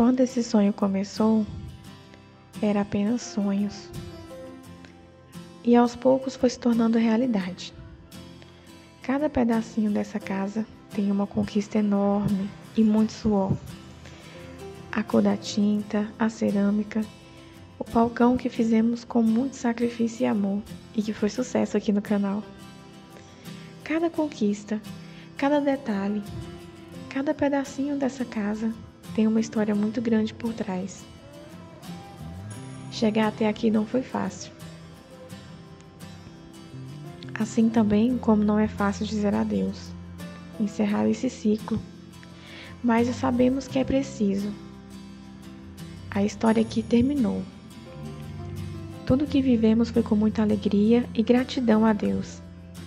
Quando esse sonho começou, era apenas sonhos. E aos poucos foi se tornando realidade. Cada pedacinho dessa casa tem uma conquista enorme e muito suor. A cor da tinta, a cerâmica, o balcão que fizemos com muito sacrifício e amor e que foi sucesso aqui no canal. Cada conquista, cada detalhe, cada pedacinho dessa casa tem uma história muito grande por trás. Chegar até aqui não foi fácil. Assim também como não é fácil dizer adeus, encerrar esse ciclo. Mas sabemos que é preciso. A história aqui terminou. Tudo que vivemos foi com muita alegria e gratidão a Deus.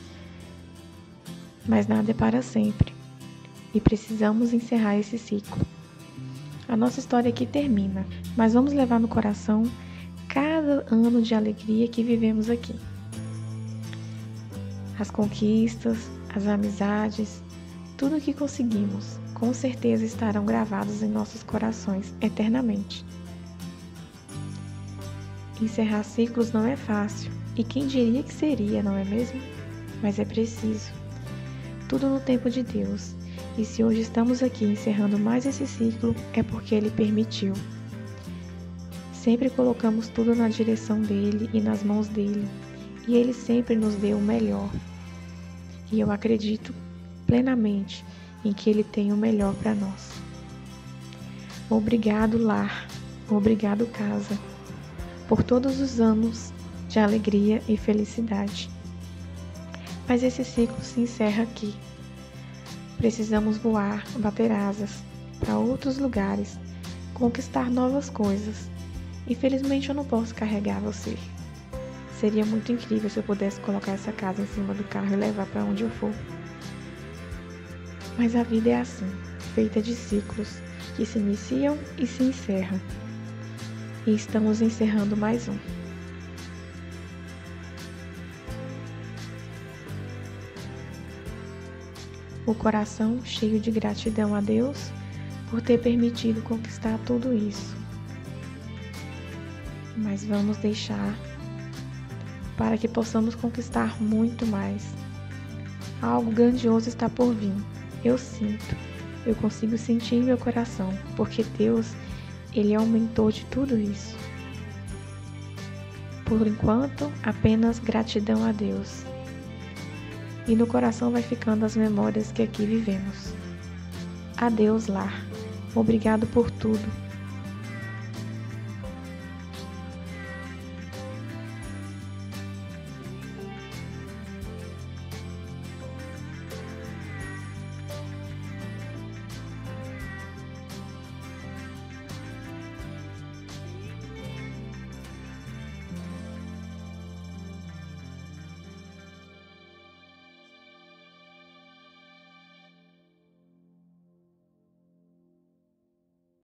Mas nada é para sempre. E precisamos encerrar esse ciclo. A nossa história aqui termina, mas vamos levar no coração cada ano de alegria que vivemos aqui. As conquistas, as amizades, tudo o que conseguimos, com certeza estarão gravados em nossos corações eternamente. Encerrar ciclos não é fácil, e quem diria que seria, não é mesmo? Mas é preciso. Tudo no tempo de Deus. E se hoje estamos aqui encerrando mais esse ciclo, é porque Ele permitiu. Sempre colocamos tudo na direção dEle e nas mãos dEle, e Ele sempre nos deu o melhor. E eu acredito plenamente em que Ele tem o melhor para nós. Obrigado, lar. Obrigado, casa, por todos os anos de alegria e felicidade. Mas esse ciclo se encerra aqui. Precisamos voar, bater asas para outros lugares, conquistar novas coisas. Infelizmente eu não posso carregar você. Seria muito incrível se eu pudesse colocar essa casa em cima do carro e levar para onde eu for. Mas a vida é assim, feita de ciclos que se iniciam e se encerram. E estamos encerrando mais um. O coração cheio de gratidão a Deus por ter permitido conquistar tudo isso. Mas vamos deixar para que possamos conquistar muito mais. Algo grandioso está por vir. Eu sinto, eu consigo sentir em meu coração, porque Deus, Ele é o mentor de tudo isso. Por enquanto, apenas gratidão a Deus. E no coração vai ficando as memórias que aqui vivemos. Adeus, lar. Obrigado por tudo.